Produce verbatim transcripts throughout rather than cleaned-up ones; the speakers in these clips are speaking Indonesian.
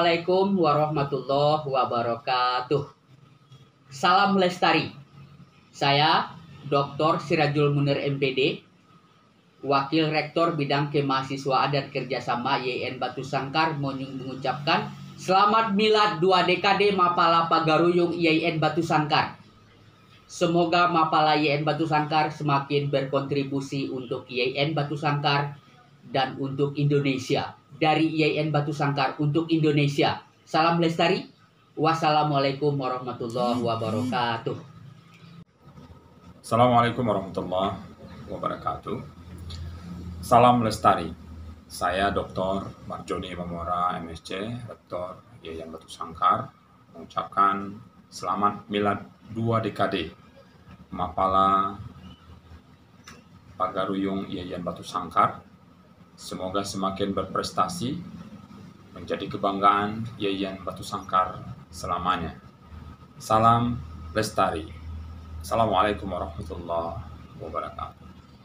Assalamualaikum warahmatullahi wabarakatuh. Salam Lestari. Saya doktor Sirajul Munir M P D, Wakil Rektor Bidang Kemahasiswaan dan Kerjasama Y I N Batu Sangkar, mengucapkan selamat milad dua dekade Mapala Pagaruyung Y I N Batu Sangkar. Semoga Mapala Y I N Batu Sangkar semakin berkontribusi untuk Y I N Batu Sangkar dan untuk Indonesia. Dari Y I N Batu Sangkar untuk Indonesia. Salam Lestari. Wassalamualaikum warahmatullahi wabarakatuh. Assalamualaikum warahmatullahi wabarakatuh. Salam Lestari. Saya doktor Marjoni Mamora M S C, Rektor Y I N Batu Sangkar, mengucapkan selamat milad dua dekade Mapala Pagaruyung Y I N Batu Sangkar. Semoga semakin berprestasi, menjadi kebanggaan Y I N Batu Sangkar selamanya. Salam Lestari. Assalamualaikum warahmatullahi wabarakatuh.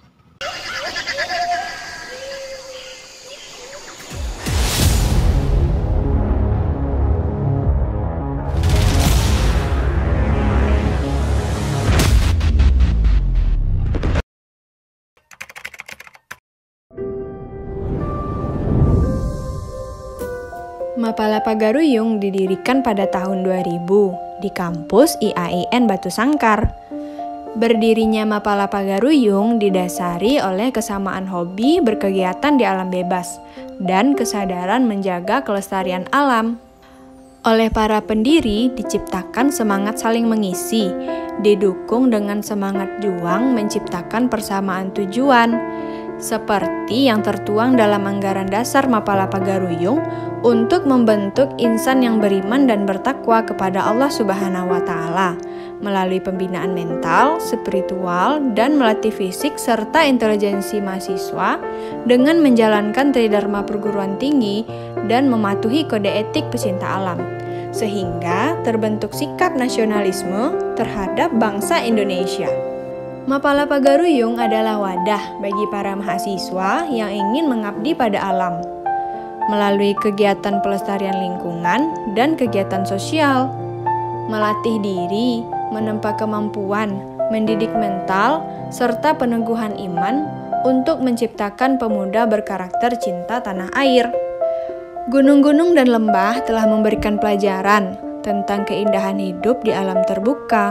Mapala Pagaruyung didirikan pada tahun dua ribu di kampus I A I N Batu Sangkar. Berdirinya Mapala Pagaruyung didasari oleh kesamaan hobi berkegiatan di alam bebas dan kesadaran menjaga kelestarian alam. Oleh para pendiri diciptakan semangat saling mengisi, didukung dengan semangat juang menciptakan persamaan tujuan, seperti yang tertuang dalam anggaran dasar Mapala Pagaruyung untuk membentuk insan yang beriman dan bertakwa kepada Allah Subhanahu wa Ta'ala melalui pembinaan mental, spiritual, dan melatih fisik serta intelijensi mahasiswa dengan menjalankan tridharma perguruan tinggi dan mematuhi kode etik pecinta alam, sehingga terbentuk sikap nasionalisme terhadap bangsa Indonesia. Mapala Pagaruyung adalah wadah bagi para mahasiswa yang ingin mengabdi pada alam melalui kegiatan pelestarian lingkungan dan kegiatan sosial, melatih diri, menempa kemampuan, mendidik mental, serta peneguhan iman untuk menciptakan pemuda berkarakter cinta tanah air. Gunung-gunung dan lembah telah memberikan pelajaran tentang keindahan hidup di alam terbuka.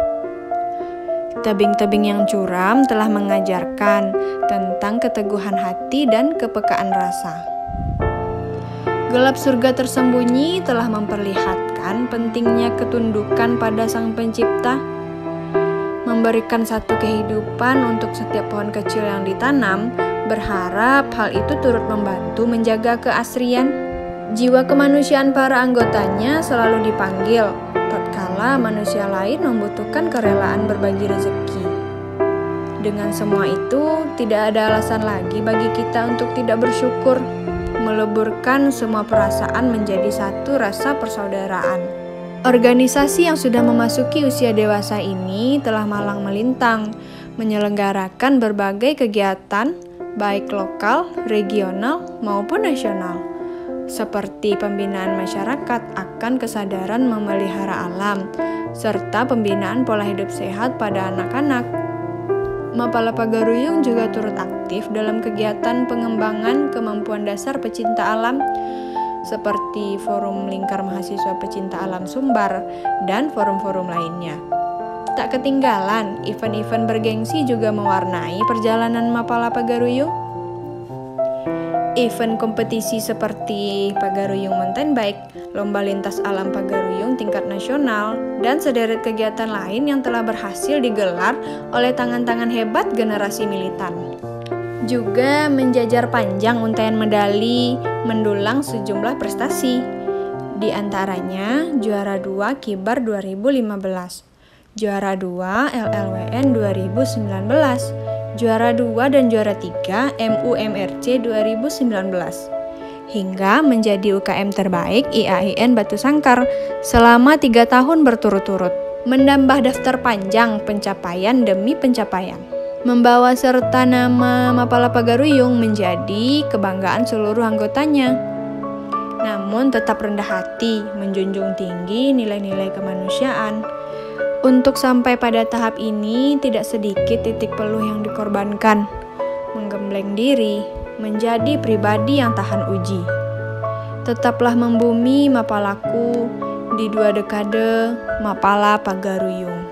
Tebing-tebing yang curam telah mengajarkan tentang keteguhan hati dan kepekaan rasa. Gelap surga tersembunyi telah memperlihatkan pentingnya ketundukan pada Sang Pencipta, memberikan satu kehidupan untuk setiap pohon kecil yang ditanam, berharap hal itu turut membantu menjaga keasrian. Jiwa kemanusiaan para anggotanya selalu dipanggil tatkala manusia lain membutuhkan kerelaan berbagi rezeki. Dengan semua itu, tidak ada alasan lagi bagi kita untuk tidak bersyukur, meleburkan semua perasaan menjadi satu rasa persaudaraan. Organisasi yang sudah memasuki usia dewasa ini telah malang melintang, menyelenggarakan berbagai kegiatan, baik lokal, regional, maupun nasional, seperti pembinaan masyarakat akan kesadaran memelihara alam, serta pembinaan pola hidup sehat pada anak-anak. Mapala Pagaruyung juga turut aktif dalam kegiatan pengembangan kemampuan dasar pecinta alam, seperti Forum Lingkar Mahasiswa Pecinta Alam Sumbar dan forum-forum lainnya. Tak ketinggalan, event-event bergengsi juga mewarnai perjalanan Mapala Pagaruyung. Event kompetisi seperti Pagaruyung Mountain Bike, Lomba Lintas Alam Pagaruyung tingkat nasional, dan sederet kegiatan lain yang telah berhasil digelar oleh tangan-tangan hebat generasi militan. Juga menjajar panjang untaian medali mendulang sejumlah prestasi. Di antaranya juara dua Kibar dua ribu lima belas, juara dua L L W N dua ribu sembilan belas, juara dua dan juara tiga M U M R C dua ribu sembilan belas, hingga menjadi U K M terbaik I A I N Batu Sangkar selama tiga tahun berturut-turut, menambah daftar panjang pencapaian demi pencapaian. Membawa serta nama Mapala Pagaruyung menjadi kebanggaan seluruh anggotanya. namun tetap rendah hati, menjunjung tinggi nilai-nilai kemanusiaan. Untuk sampai pada tahap ini, tidak sedikit titik peluh yang dikorbankan, menggembleng diri, menjadi pribadi yang tahan uji. Tetaplah membumi Mapalaku di dua dekade Mapala Pagaruyung.